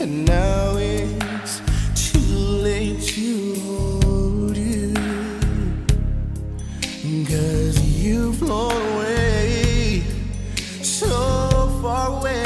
and now it's too late to hold you, 'cause you've flown away, so far away.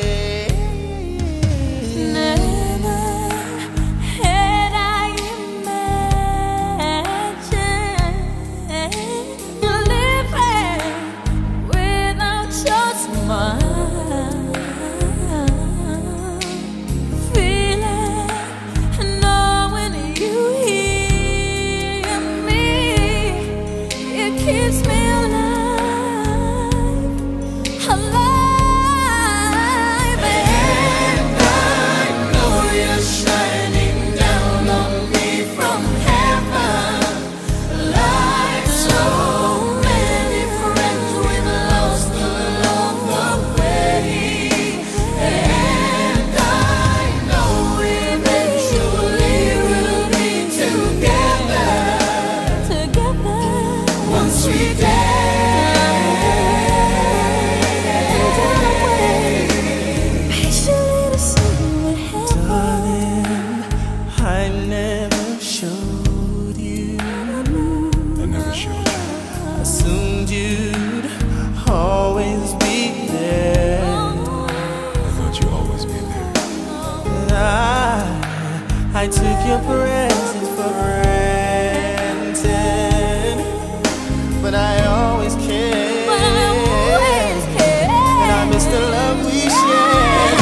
I took your presence for granted, but I always cared, and I miss the love we shared.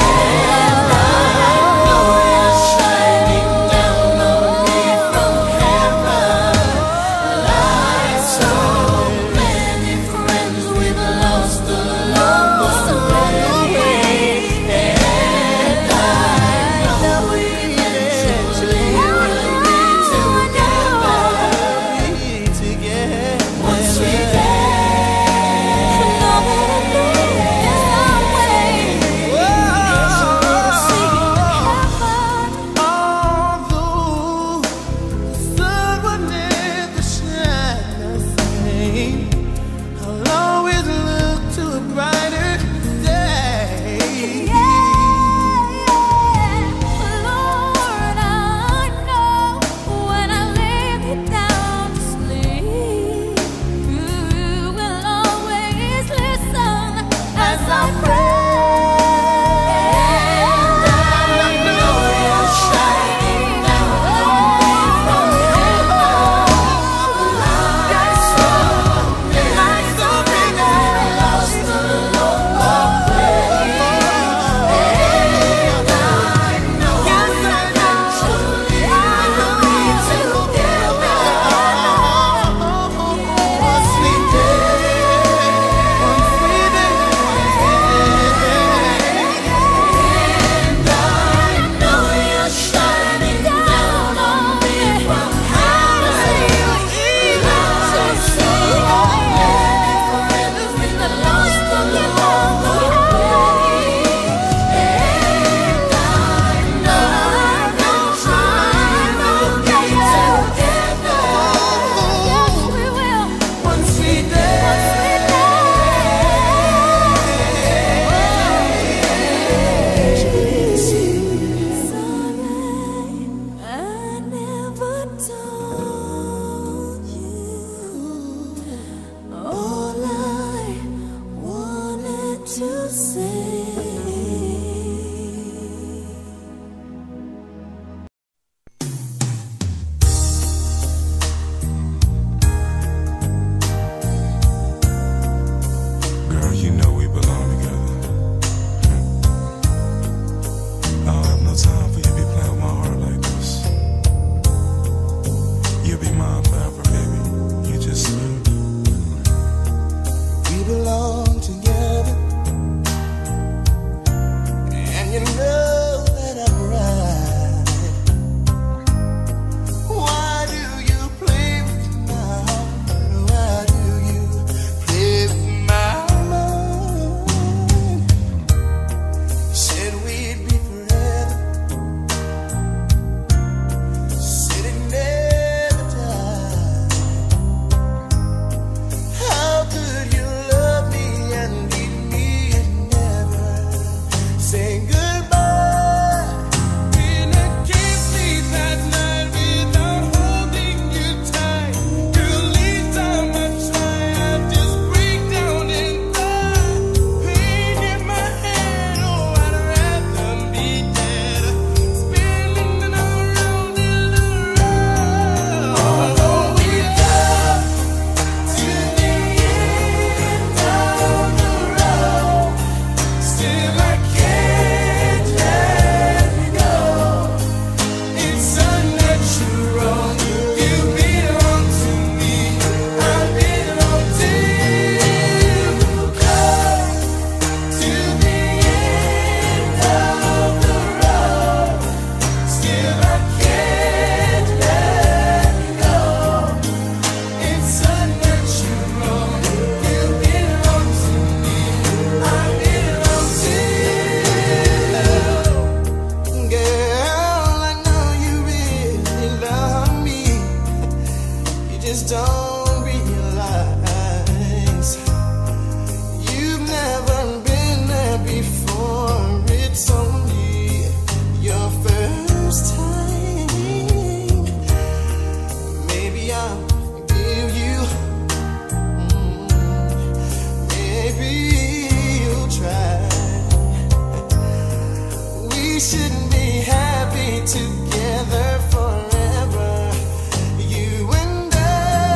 shouldn't be happy together forever, you and I.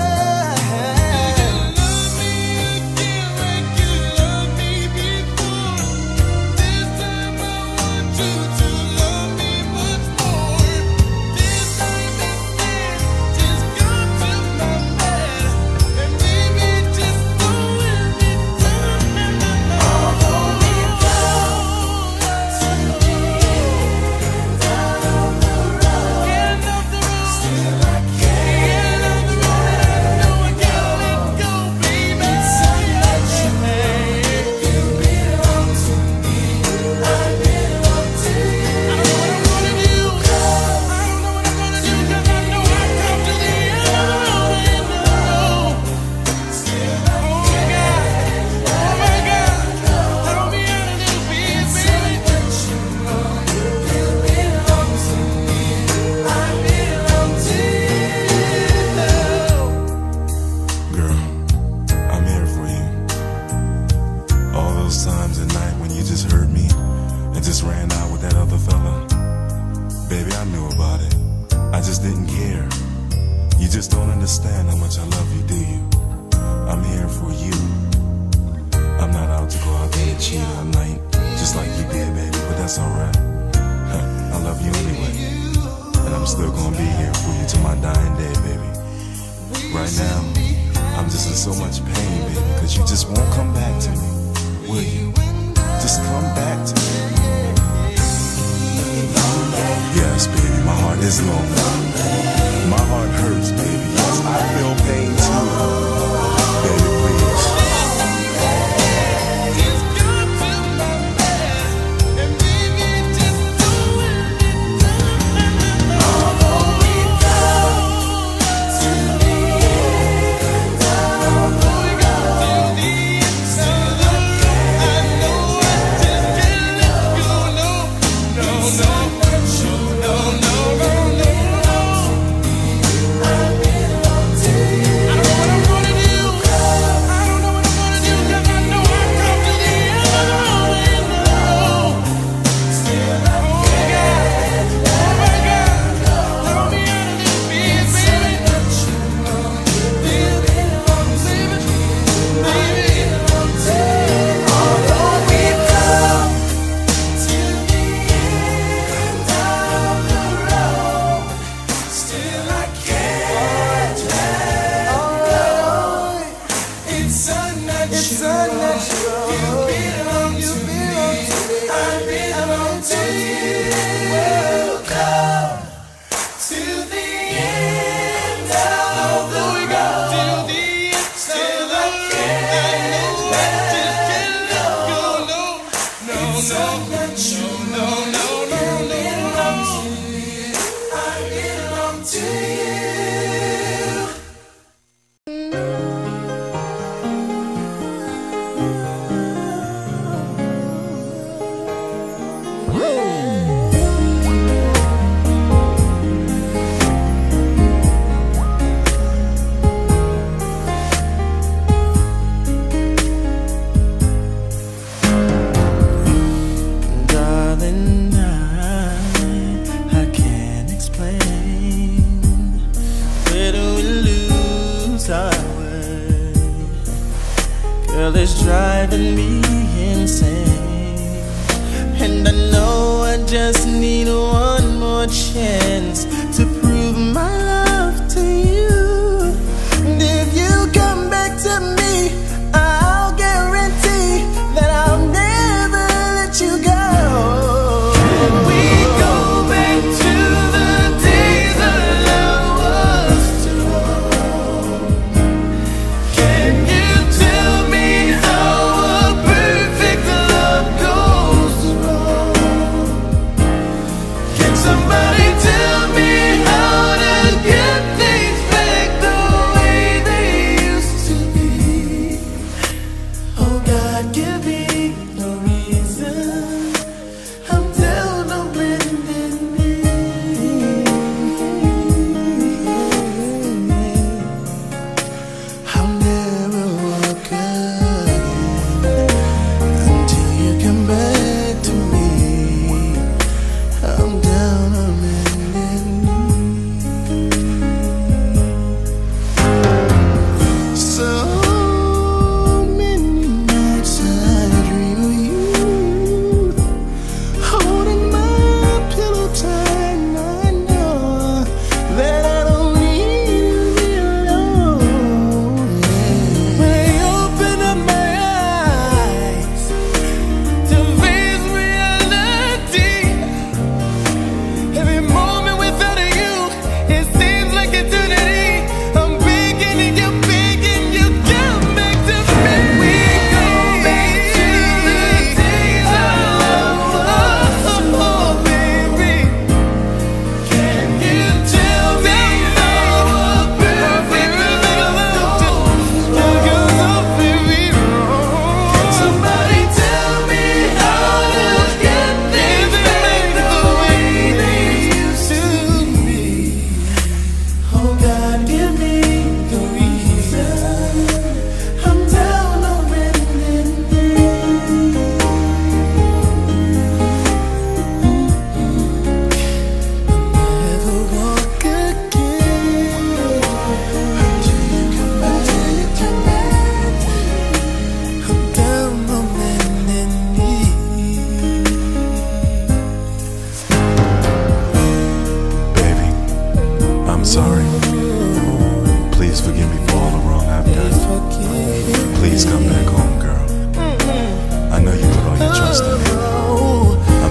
You love me again like you loved me before. This time I want you to love me much more. This time instead, just come to my bed and baby, just go and return. Although we go to the end of the road, still I can't let you go, baby. It's so much you made. You belong to me, I belong to you. I don't know what I'm gonna do. I don't know what I'm gonna do, 'cause I know I come to the end of the road. Still I can't. Oh my God, throw me out a little bit, baby. You belong to me, I belong to you. Girl, I'm here for you. All those times at night when you just hurt me and just ran out with that other fella. Baby, I knew about it. I just didn't care. You just don't understand how much I love you, do you? I'm here for you. I'm not out to go out there and cheat all night, just like you did, baby, but that's alright. I love you anyway. And I'm still gonna be here for you till my dying day, baby. Right now, I'm just in so much pain, baby, because you just won't come back to me, will you? Just come back to me. Yes, baby, my heart is lonely. My heart hurts, baby. Yes, I feel pain too. Baby, please. Just come to my bed and baby, just go and return. Although we go to the end of the road, still I know I just can't let go. No, no, no, no, no, no, no. I belong to you. I don't know what I'm gonna do. I don't know what I'm gonna do, 'cause I know I come to the end of the road. Still I can't. Oh my God, throw me out a little bit, baby. You belong to me, baby. Although we come to the end of the road, still I can't let go. It's unnatural. You belong to me, I belong to you. Come to the end of the road. Still I can't let go. No, no, no, no, no, no, no. I belong to you. Darling, I can't explain. Where do we lose our way? Girl, it's driving me insane. And I know I just need one more chance to prove my love to you. And if you come back to me, I'll guarantee that I'll never let you go. Can we go back to the days our love was strong? Can you tell me how a perfect love goes wrong? Can somebody tell me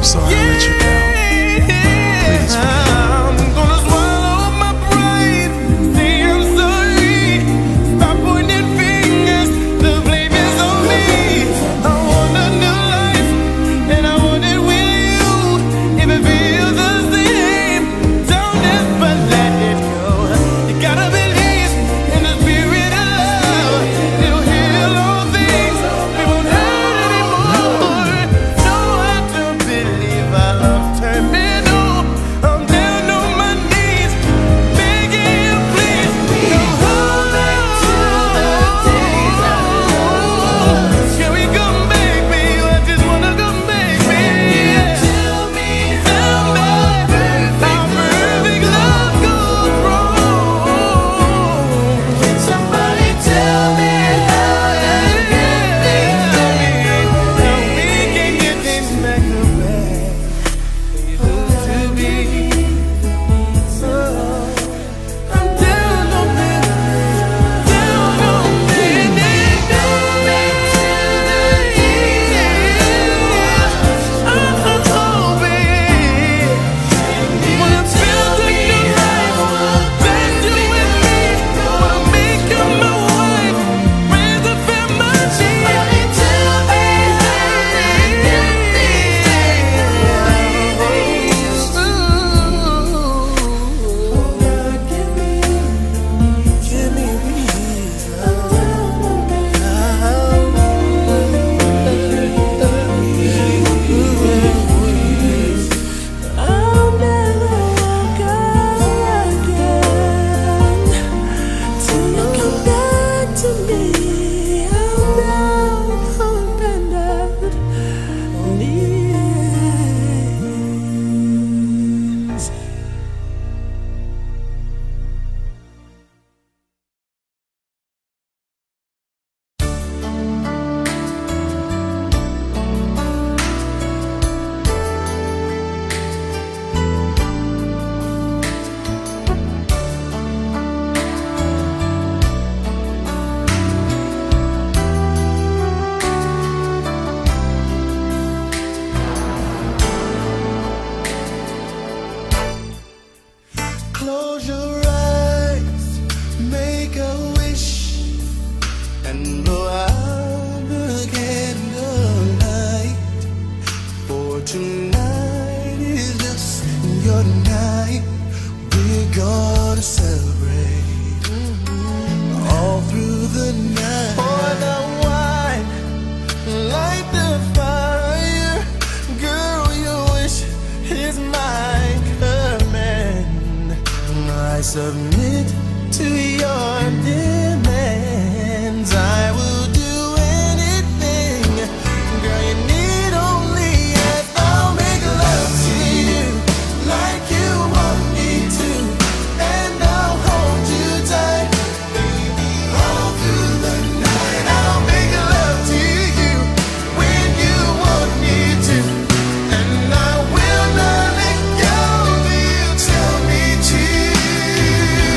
sorry I let you down. Please forgive me. I'm gonna swallow my pride. Say I'm sorry. Stop pointing fingers. The blame is on me. I want a new life, and I want it with you. If it feels the same, don't ever let it go. You gotta believe in the spirit of love. It'll heal all things. We won't hurt anymore. No, I don't believe our love terminal. I'm down on my knees, begging you, please come hold back to the days I love. Can we come back, baby? I just wanna come back, baby. Tell me how perfect love goes wrong. Can somebody tell me how that things we can get things back to where they used to be? I'm down on business, down on business. Go back to the years. Oh, baby. When it feels like new life, then you and me will make you my wife. Raise a family. Somebody tell me I'll never walk again till you come back to me. I'm down on bended knees. Close your eyes, make a wish, and blow out the candlelight. For tonight is just your night. We're gonna celebrate all through the night. Pour the wine, light the fire. Girl, your wish is my command. I submit to your demands. I will do anything. Girl, you need only ask. I'll make love to you like you want me to, and I'll hold you tight, baby, all through the night. I'll make love to you when you want me to, and I will not let go till you tell me to.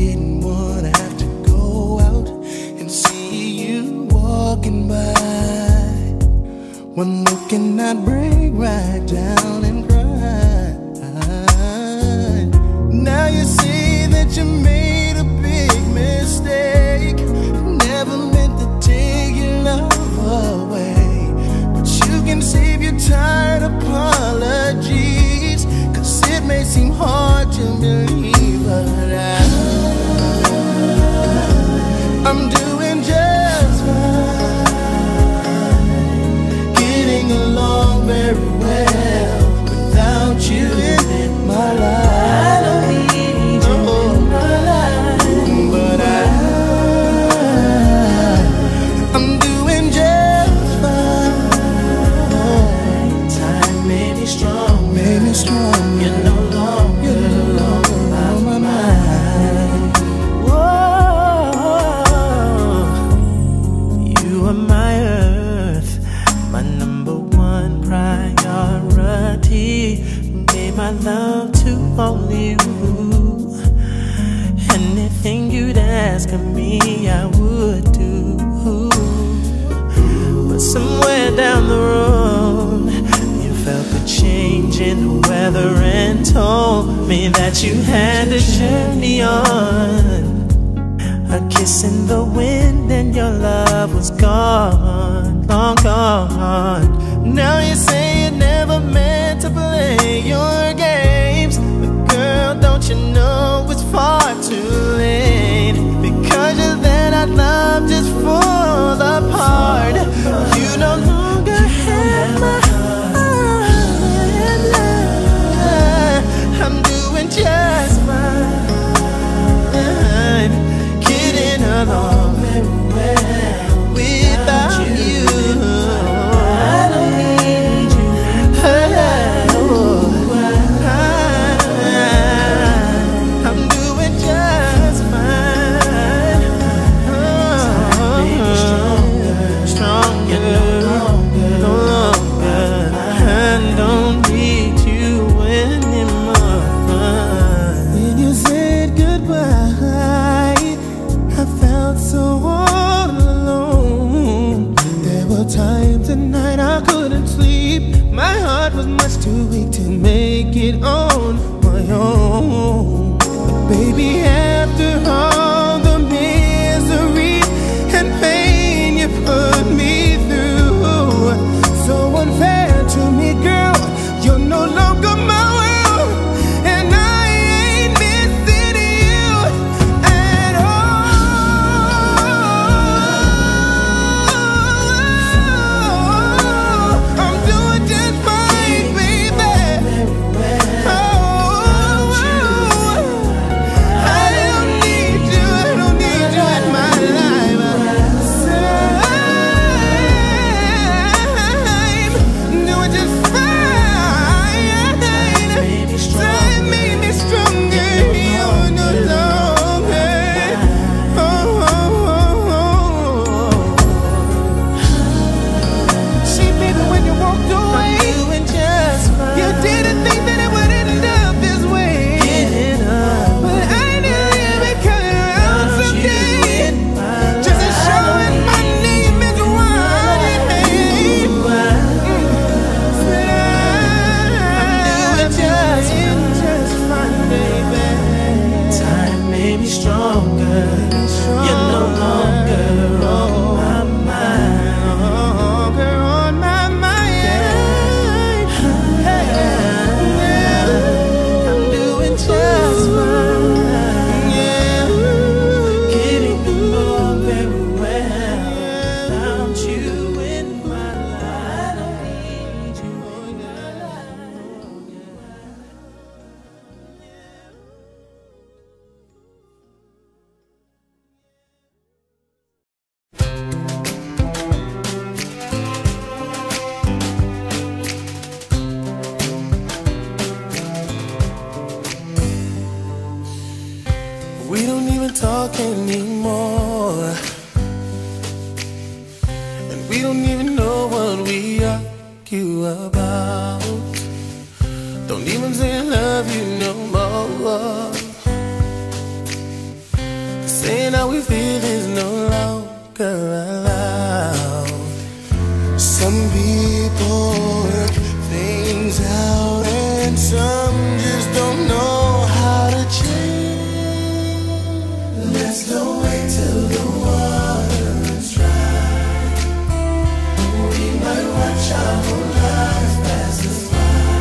didn't wanna have to go out and see you walking by. One look and I'd break right down and cry. Now you see that you made a big mistake. Never meant to take your love away, but you can save your tired apologies, 'cause it may seem hard to believe, but I'm doing just fine, getting along very well without you in my life. I don't need you in my life, but I'm doing just fine. Time made me strong, made me strong. You're no longer on my mind. Whoa, you are my earth, my number one priority. Gave my love to only you. Anything you'd ask of me, I would do. But somewhere down the road, you felt the change in the weather and told me that you had to journey on. A kiss in the wind and your love was gone, long gone. Now you say you never meant to play your games, but girl, don't you know it's far too late? Because you're there, that love just fall apart. You no longer have my heart. I'm doing just fine, getting along very well without you. I don't need you. I'm doing just fine. Stronger, no longer. I don't need you anymore. When you said goodbye, I felt so all alone. There were times at night I couldn't sleep. My heart was much too weak to make it on my own. But baby, after all the misery and pain you put me through, so unfair to me, girl, you're no longer my world, and I ain't missing you at all. I'm doing just fine, baby. I don't need you in my life. I'm doing just fine. Time made me stronger. You're no longer. See, baby, when you walked away, you didn't think that it would end up this way. But I knew you'd be coming around someday, just to show it my name is what it means. I'm doing just fine, baby. Time made me stronger. You're no longer on my mind. On my mind. I'm doing just fine. Yeah. Getting along very well without you in my life. I don't need you in my life. We don't even talk anymore, and we don't even know what we argue about. Don't even say I love you no more. saying how we feel is no longer allowed. Some people work things out, and some just don't know how to change. Let's don't wait till the water runs dry. We might watch our whole lives pass us by.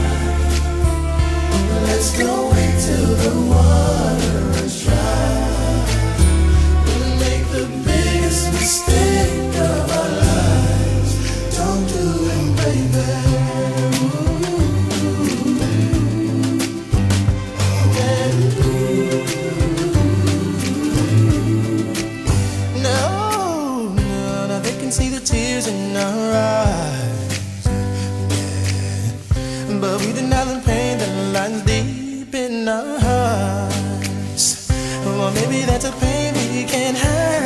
Let's don't wait till the water runs dry. We'll make the biggest mistake of our lives. Don't do it, baby. See the tears in our eyes, yeah. But we deny the pain that lies deep in our hearts. Or maybe that's a pain we can't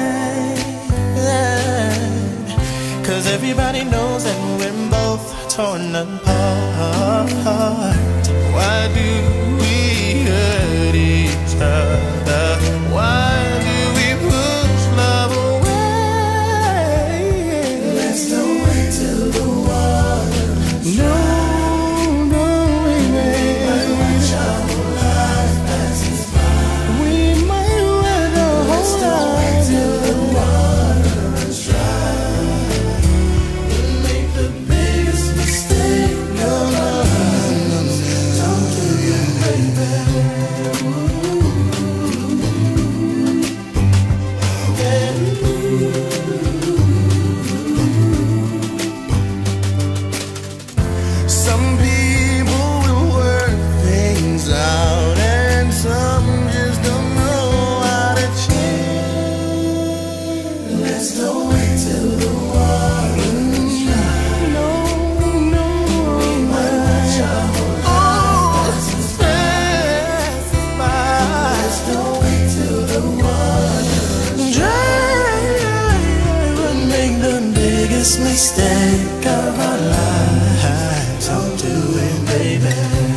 hide, 'cause everybody knows that we're both torn apart. Why do we hurt each other? Why do we push love away? Don't wait till the water runs dry. No, baby. We might watch our whole life pass us by. We might wait the whole life. Don't wait till the water runs dry. We'll make the biggest mistake of our lives. Don't do it, baby. Some people will work things out, and some just don't know how to change. Let's don't wait till the water runs dry. No, we might watch our whole lives pass us by. Let's don't wait till the water runs dry. We'll make the biggest mistake of our lives. Don't do it, baby.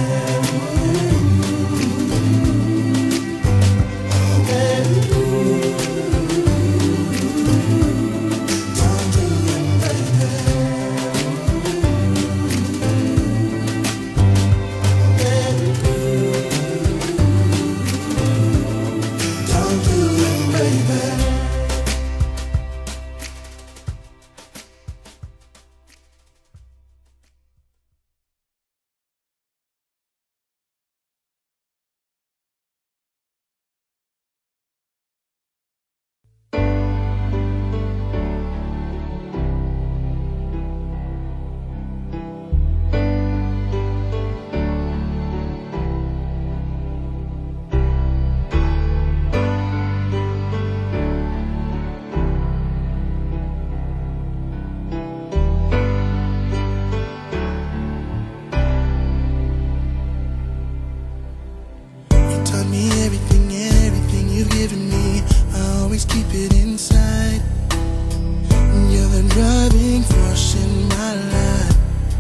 Don't do it, baby. Don't do it, baby. Everything you've given me, I always keep it inside. You're the driving force in my life.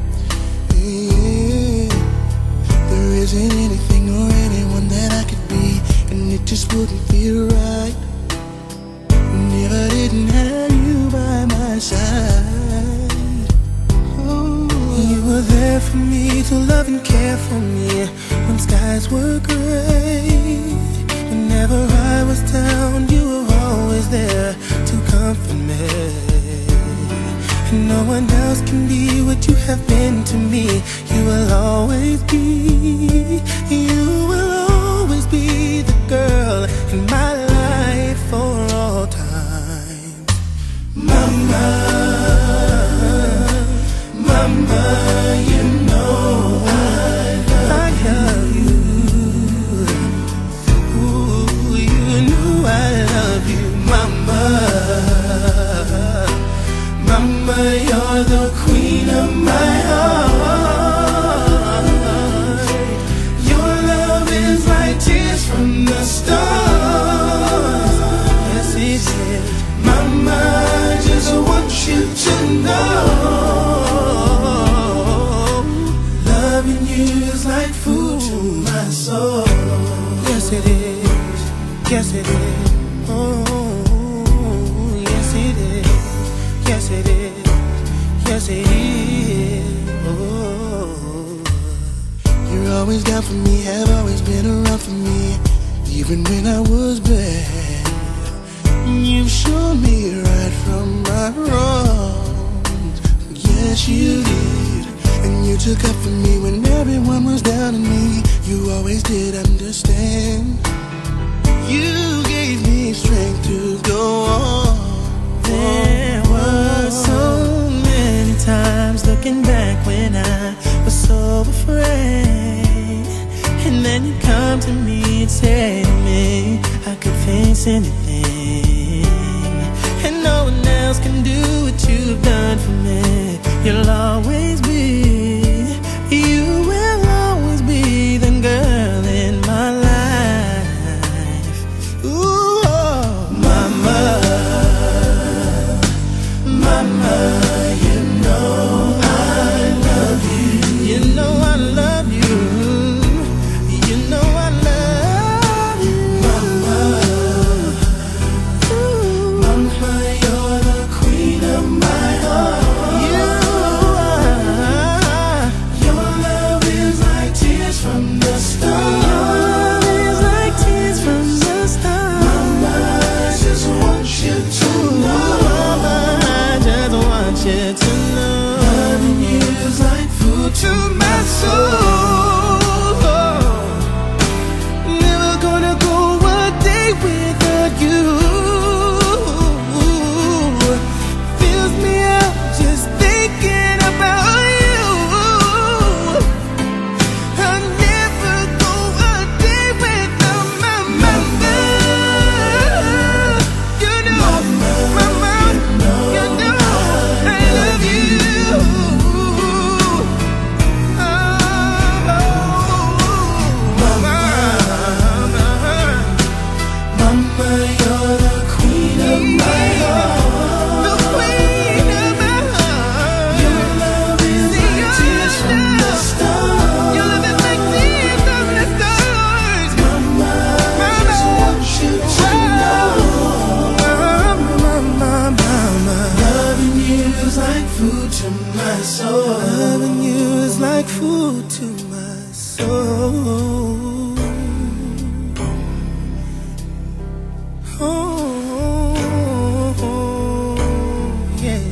Yeah. There isn't anything or anyone that I could be, and it just wouldn't feel right if I didn't have you by my side. Oh, you were there for me to love and care for me when skies were gray. Whenever I was down, you were always there to comfort me. And no one else can be what you have been to me. You will always be, you will always be the girl in my life for all time. Mama, mama, you know I love you. I love you, mama. Mama, you're the queen of my heart. Your love is like tears from the stars. Yes, it is. Mama, I just want you to know, loving you is like food to my soul. Yes, it is. Yes, it is. Oh. even when I was bad. You showed me right from my wrongs. Yes, you did. And you took up for me when everyone was down on me. You always did understand. You gave me strength to go on. There were so many times looking back when I was so afraid, and then you come to me and say to me I could face anything, and no one else can do what you've done for me. You'll always be, you will always be the girl in my life. Ooh, oh, mama, mama, you know I love you. You know I love you. You know I love you, mama. Ooh, mama, you're the queen of my heart. You are. Your love is like tears from the stars. Your love is like tears from the stars. Mama, I just want you to know. Mama, I just want you to know. Loving you is like food to my soul. Never gonna go a day without you. Fills me up just thinking about you. I'll never go a day without my mama. You know, mama, you know I love you. Oh, mama, mama, you're the queen of my heart. The queen of my heart. Your love is like tears from the stars. Your love is like tears from the stars. Mama, I just want you to know. Mama, mama, loving you is like food to my soul. Loving you is like food to my soul. Oh, yeah.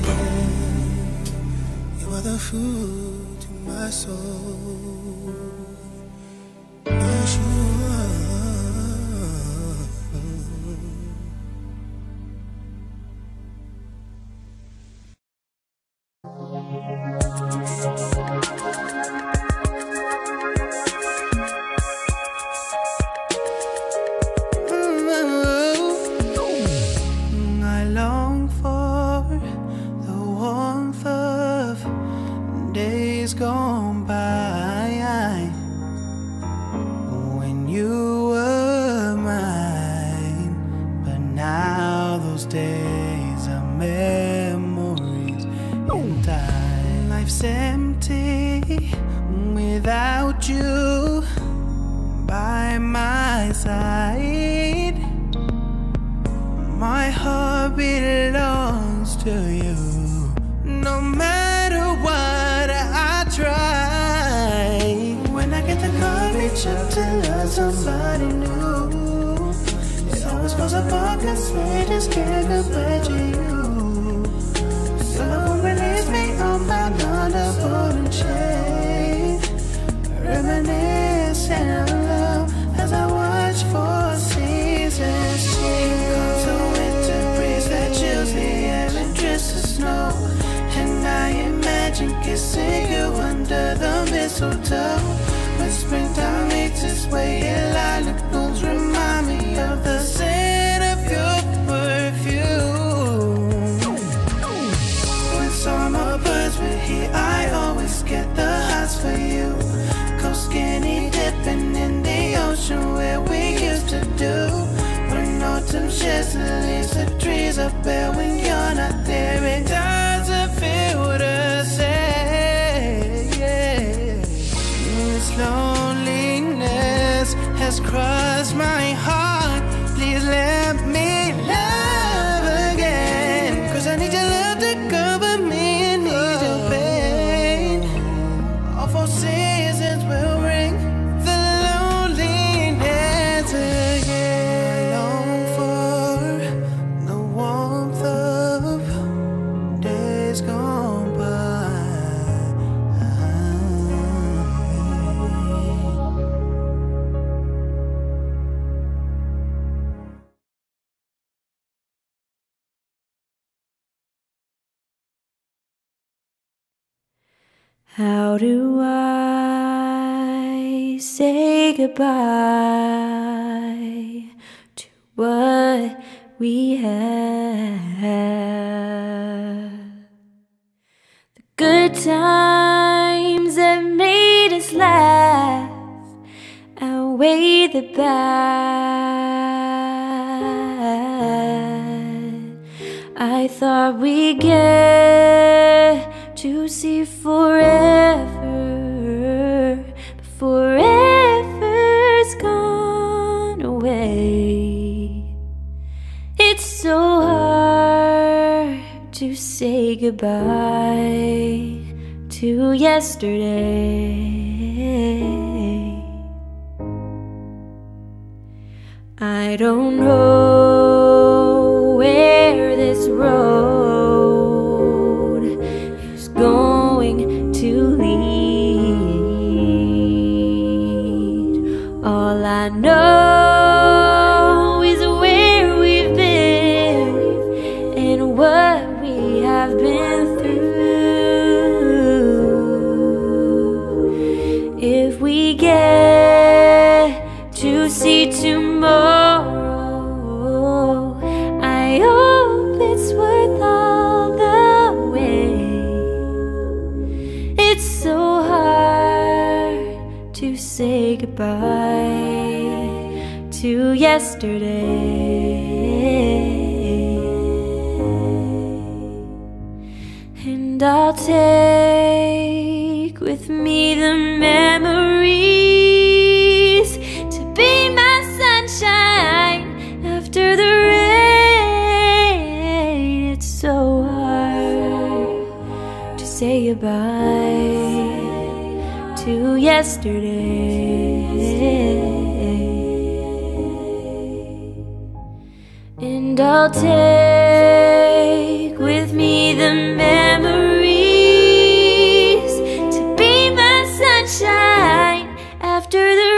You are the food to my soul. Yes, you are. I long for the warmth of days gone by, when you were mine. But now those days are memories in time. Life's empty without you by my side. My heart belongs to you. No matter what I try, when I get the courage up to love somebody new, it always falls apart 'cause we just can't goodbye to you. Your love won't release me on my non-important chain, reminiscing of love as I watch for seasons change. Comes a winter breeze that chills the air and drifts the snow, and I imagine kissing you under the mistletoe. When springtime makes its way in, lilac blooms remind me of the scent of your perfume. When summer birds were here, I always get the hots for you. Go skinny dipping in the ocean where we used to do. When autumn sheds the leaves, the trees are bare when you're not there. It doesn't feel the same. This loneliness has crossed my heart. Please let me love again, 'cause I need your love to cover me and need your pain. All four seasons will bring the loneliness again. How do I say goodbye to what we had? The good times that made us laugh outweigh the bad. I thought we'd get to see forever, but forever's gone away. It's so hard to say goodbye to yesterday. I don't know where this road is going to lead. All I know is where we've been and what we have been through. If we get to see tomorrow, I hope it's worth all the wait. It's so hard to say goodbye to yesterday. And I'll take with me the memories to be my sunshine after the rain. It's so hard to say goodbye to yesterday. And I'll take with me the memories to be my sunshine after the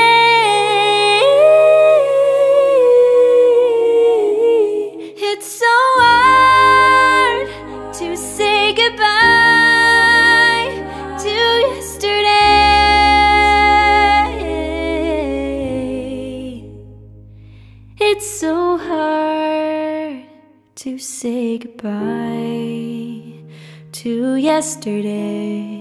rain. It's so hard to say goodbye to yesterday. It's so hard to say goodbye to yesterday.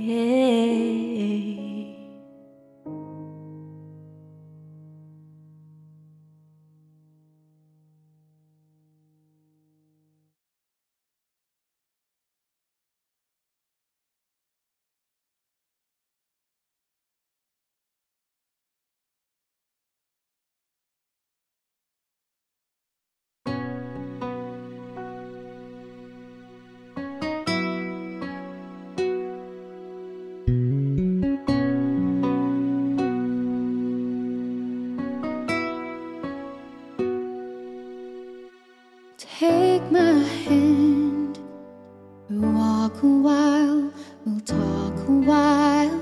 Take my hand, we'll walk a while, we'll talk a while.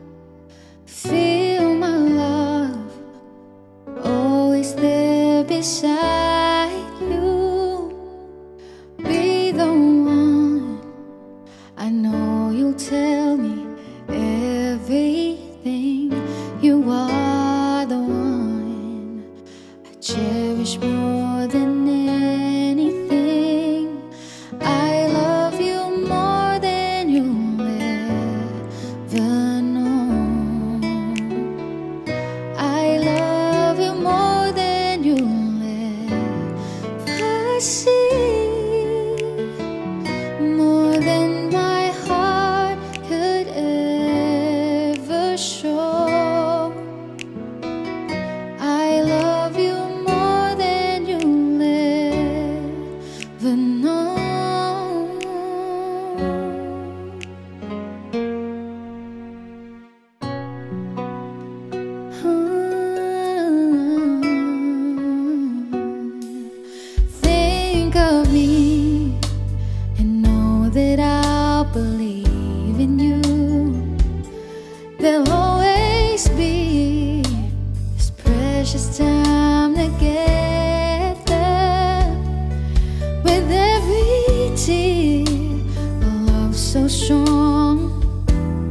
Feel my love, always there beside you. Be the one, I know you'll tell me everything. You are the one I cherish more than anything. I love you more than you'll ever know. I love you more than you'll ever see, more than my heart could ever show. I love you more than you'll ever know. Think of me and know that I'll believe in you. There'll always be this precious time together. With every tear, a love so strong.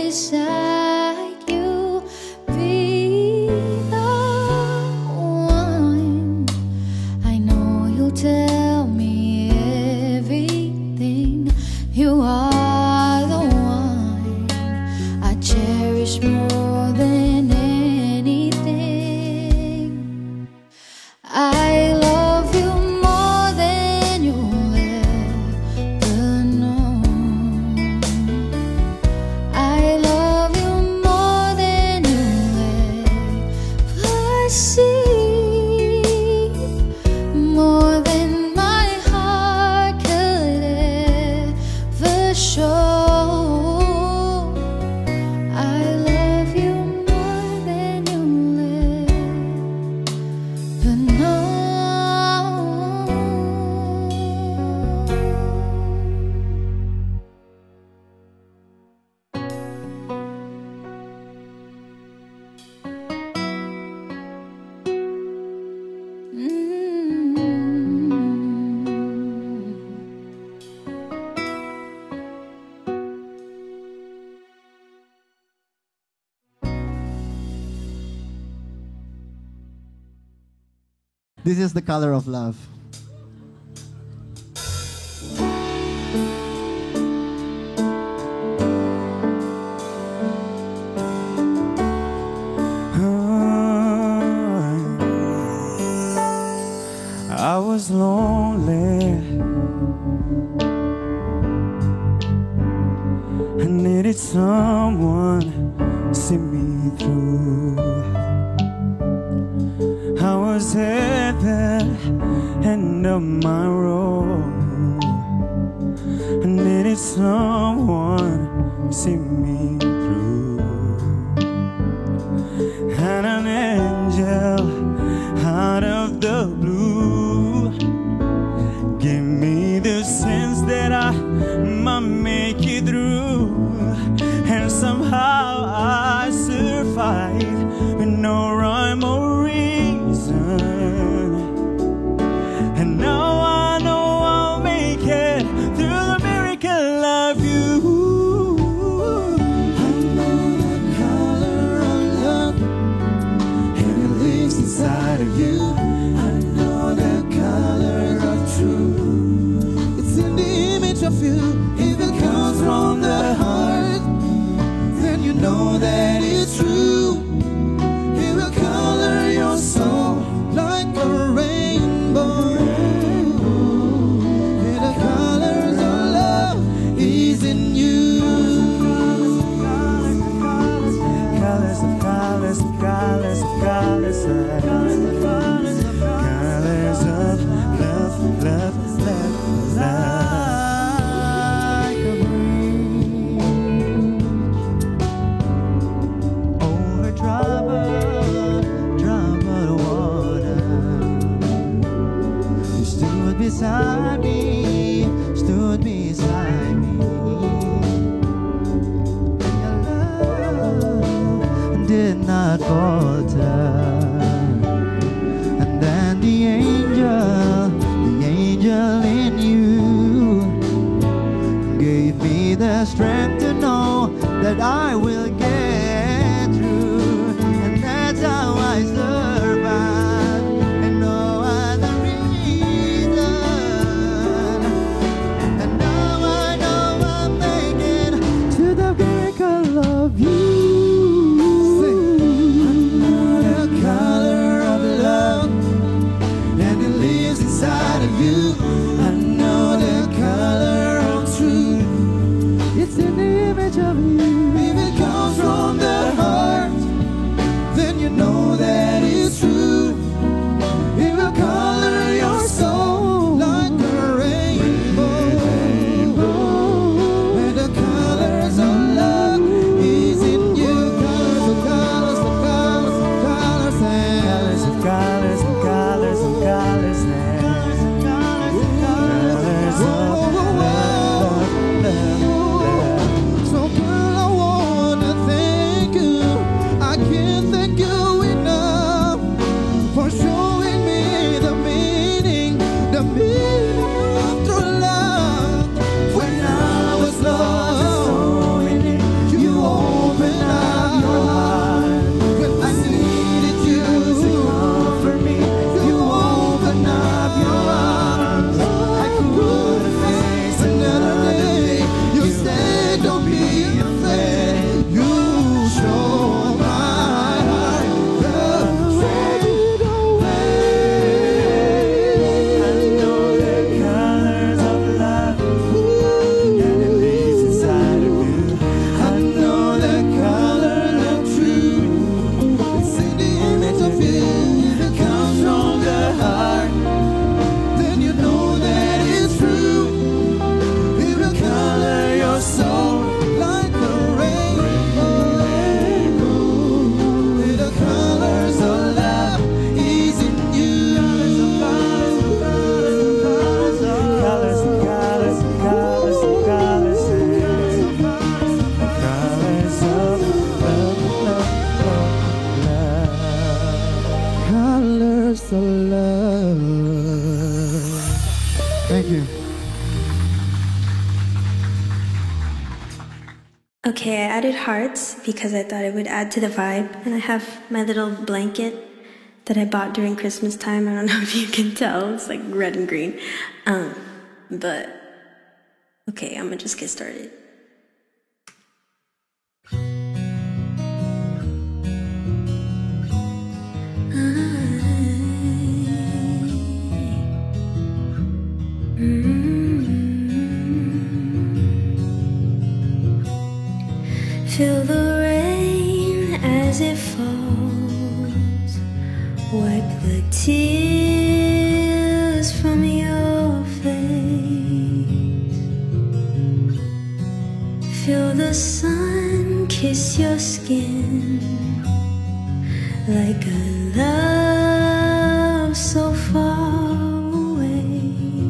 beside you, be the one. I know you'll tell me everything. You are the one I cherish more than anything. I love you more than you'll ever know. I love you more than you'll ever see, more than my heart could ever show. I love you more than you'll ever know. This is the color of love. I was lonely. I needed someone to see me through. I was at the end of my road. I needed someone to see me through. And an angel out of the blue gave me the sense that I might make it through. And somehow I survived with no rhyme or reason. And now I know I'll make it through the miracle of you. I know the color of love, and it lives inside of you. I know the color of truth. It's in the image of you. If it comes from the heart, then you know that it's true. It will color your soul like a rainbow. And the colors of love is in you. Colors of colors of colors of colors of colors of colors of colors of love, love, love, like a breeze over troubled water. You stood beside me, stood beside me. Your love did not falter. And then the angel in you gave me the strength to know that I will get through. And that's how I survive, and no other reason. And now I know I'm making to the miracle of you. The color of love, and it lives inside of you. I know the color of truth. It's in the image of you. If it comes from the heart, then you know that it's true. It will color your soul like a rainbow. Where the colors of love is in you. Colors, the colors, the colors, the colors, and Colors of colors of colors of colors and colors of love, love, love. So girl, I wanna thank you. I can't thank you enough for showing me the meaning of true love. When I was lost, you always Thank you. Okay, I added hearts because I thought it would add to the vibe, and I have my little blanket that I bought during Christmas time. I don't know if you can tell, it's like red and green. But okay, I'm gonna just get started. Feel the rain as it falls, wipe the tears from your face. Feel the sun kiss your skin like a love so far away.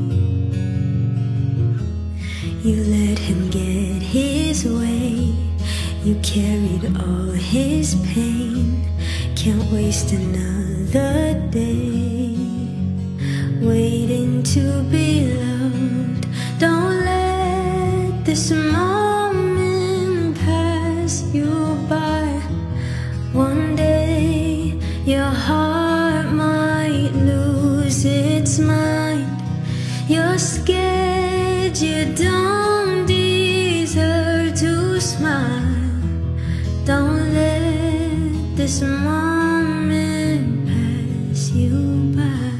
You let him get his way. You carried all his pain. Can't waste another day waiting to be loved. Don't let this moment pass you by. One day your heart might lose its mind. You're scared you don't deserve to smile. Don't let this moment pass you by.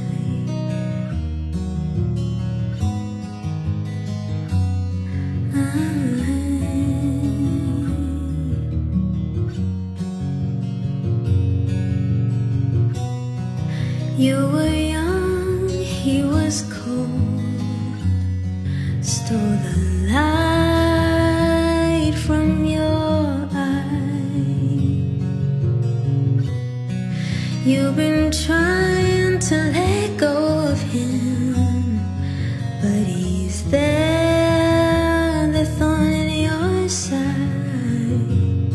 You were young, he was cold, stole the light from your eye. You've been trying to let go of him, but he's there, the thorn in your side.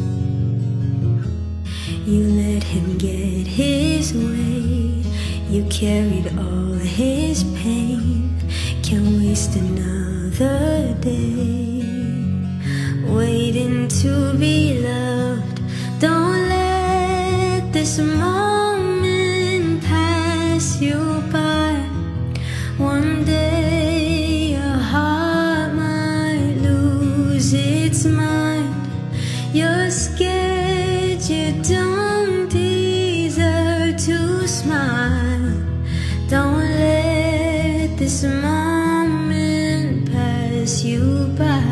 You let him get his way. You carried all his pain. Can't waste another day waiting to be loved. Don't let this moment pass you by. One day your heart might lose its mind. You're scared you don't deserve to smile. Don't let this moment pass you by.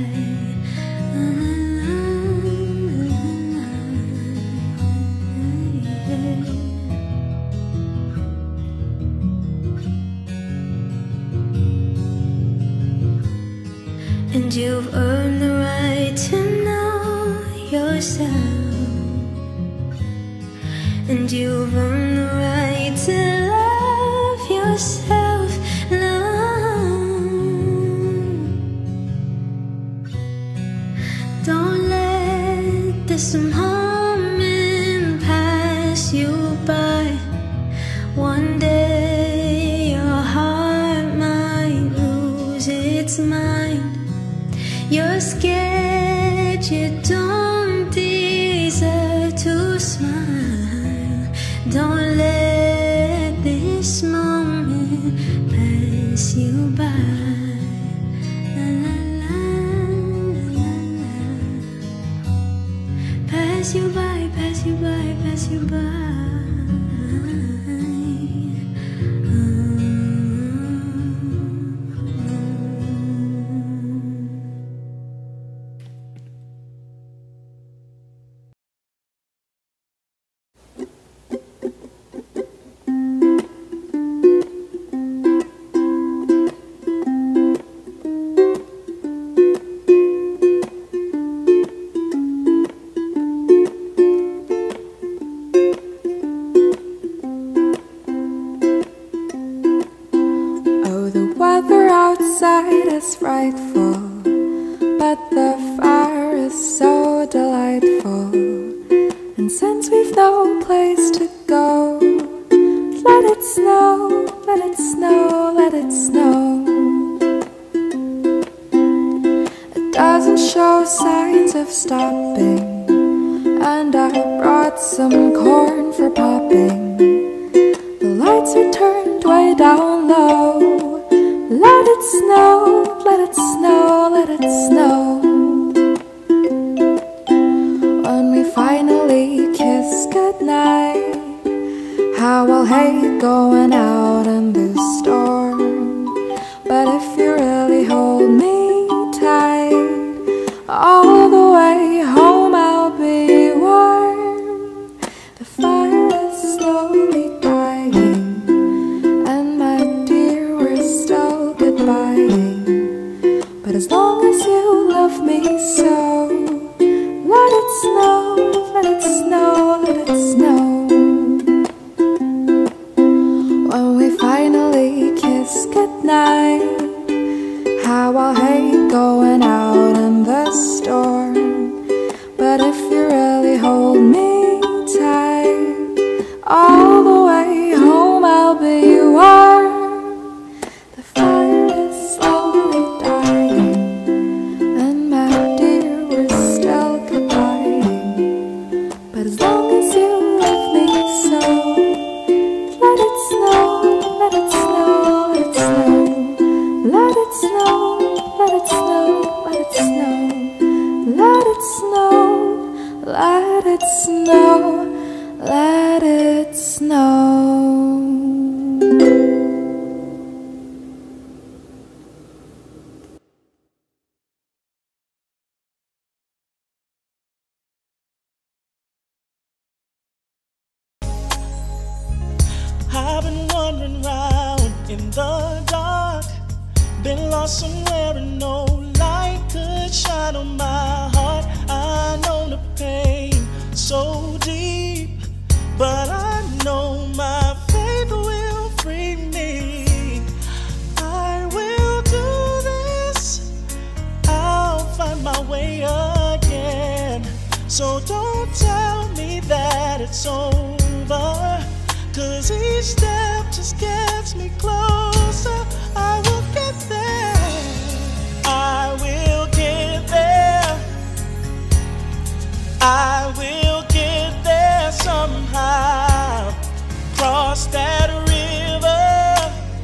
And you've earned the right to know yourself. And you've earned the right to love yourself now. Don't let this moment pass you by. One day your heart might lose its mind. You're scared you don't deserve to smile. Don't let this moment pass you by. La, la, la, la, la. Pass you by, pass you by, pass you by. Outside is frightful, but the fire is so delightful. And since we've no place to go, let it snow, let it snow, let it snow. doesn't show signs of stopping, and I brought some corn for popping. The lights are turned way down low. Let it snow, let it snow, let it snow. When we finally kiss goodnight, how I'll hate going out in this storm. But if you really hold me tight, all the way home I'll be warm. The fire is slowly dying, and my dear, we're still goodbying. But as long as you love me so, let it snow, let it snow, let it snow. When we finally kiss goodnight, how I'll hate going out in the storm. But if you really hold me tight, all the way home I'll be warm. The fire is slowly dying, and my dear, we're still goodbying. But as long as you love me so, let it snow, let it snow, let it snow. Let it snow, let it snow, let it snow. Let it snow, let it snow, let it snow. I've been wandering round in the dark, been lost somewhere and no light could shine on my heart. I know the pain so deep, but I know my faith will free me. I will do this, I'll find my way again. So don't tell me that it's over, 'cause each step just gets me closer. I will get there, I will get there, I will get there somehow. Cross that river,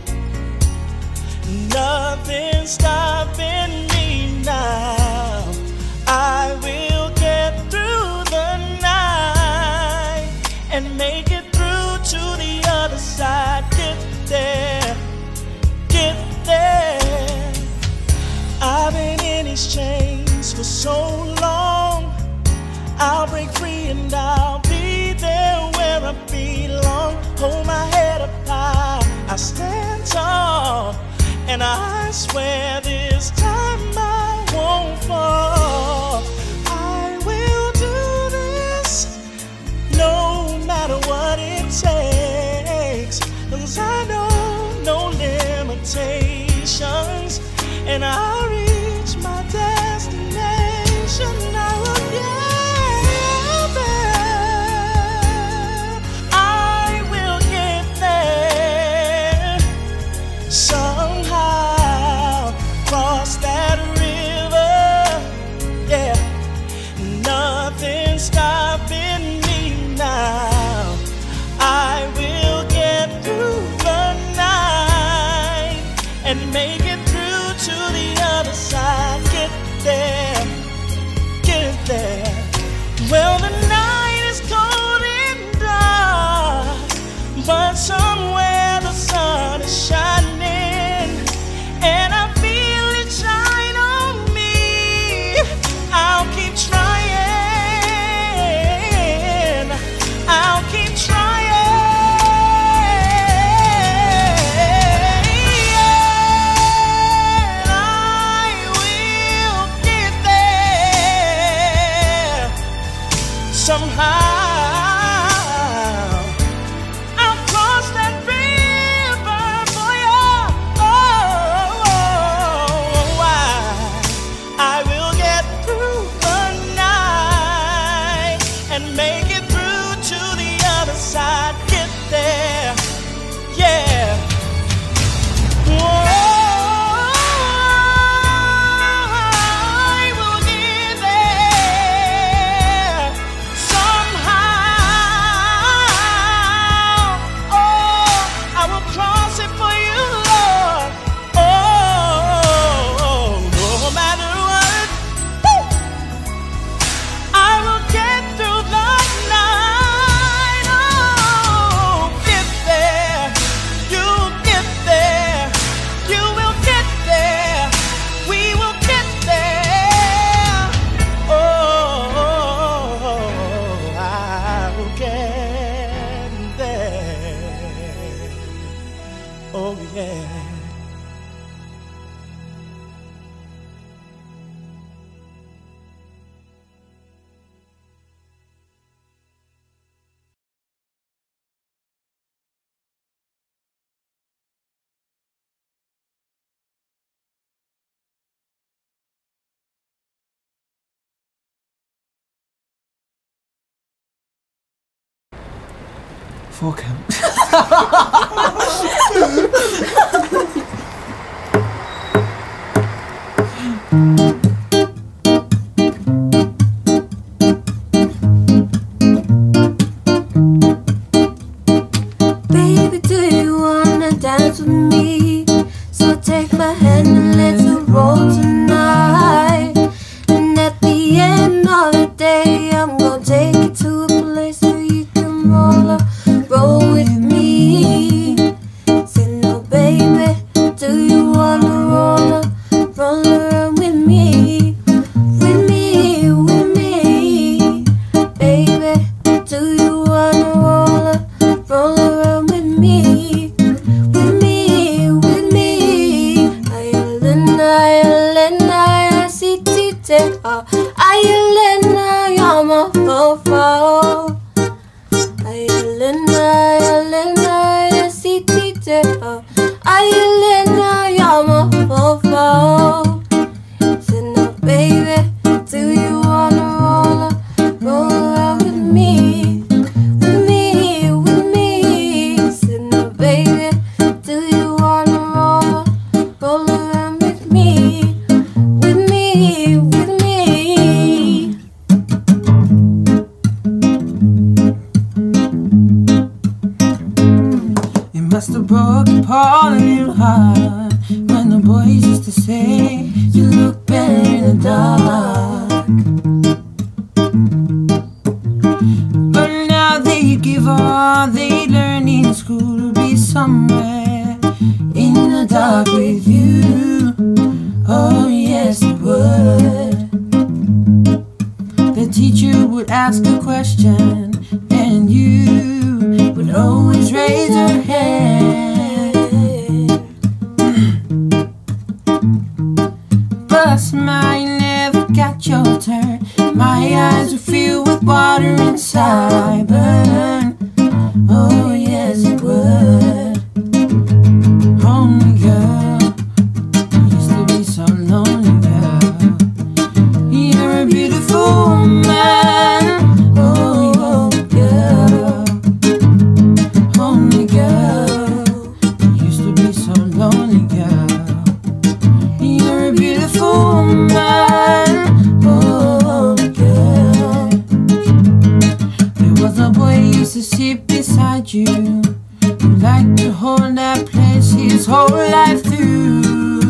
nothing's stopping me now. I will get through the night and make it through to the other side. Get there, get there. I've been in these chains for so long, I'll break free and I'll be there where I belong. Hold my head up high, I stand tall, and I swear this time I won't fall. I will do this, no matter what it takes, 'cause I know no limitations, and I'll reach my destination. I will get there, I will get there somehow. Cross that river, yeah, nothing's stopping me now. I will get through the night and make it through to the other side. Get there, get there. Well, the night is cold and dark, but somewhere the sun is shining, and I feel it shine on me. I'll keep trying, I'll keep trying. I will get there 4 count. Baby, do you wanna dance with me? So take my hand and let's roll tonight. And at the end of the day, I'm gonna take you to a place where you can roll with me. Say no, baby, do you wanna roll around with me? With me, with me, baby, do you wanna roll around with me? With me, with me. Ayalena, sitite, ayalena, yama, fo. Ayalena, sitite, ayalena, yama, fo. Said no, baby, do you wanna roll around with me? With me. Said no, baby, do you wanna roll around with me? With me. It must have broken Paul a little hard when the boys used to say you look better in the dark. But now they give all they learn in school to be somewhere in the dark with you. Oh yes, it would. The teacher would ask a question and you would always raise your hand. But smile, you never got your turn. My eyes were filled with water inside. Burn. Oh yes, it would. Only girl, you used to be so lonely, girl. You're a beautiful woman. Oh girl, only girl, you used to be so lonely, girl. You're a beautiful woman. Oh girl, there was a boy who used to sit beside you, who liked to hold that place his whole life through.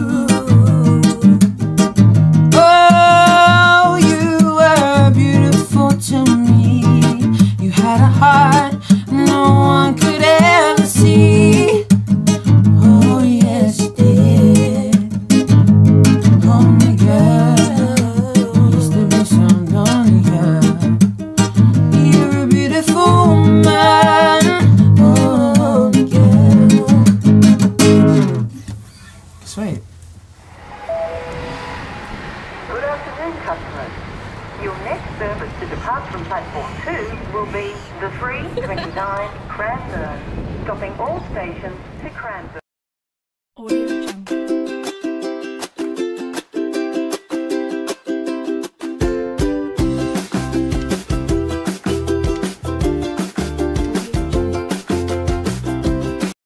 Oh, you were beautiful to me. You had a heart no one could ever see. Oh yes, you did. Lonely girl, you used to be so lonely, girl. You're a beautiful woman. Oh girl. Sweet. Good afternoon, customers. Your next service to depart from platform 2 will be the 329 Cranbourne, stopping all stations to Cranbourne.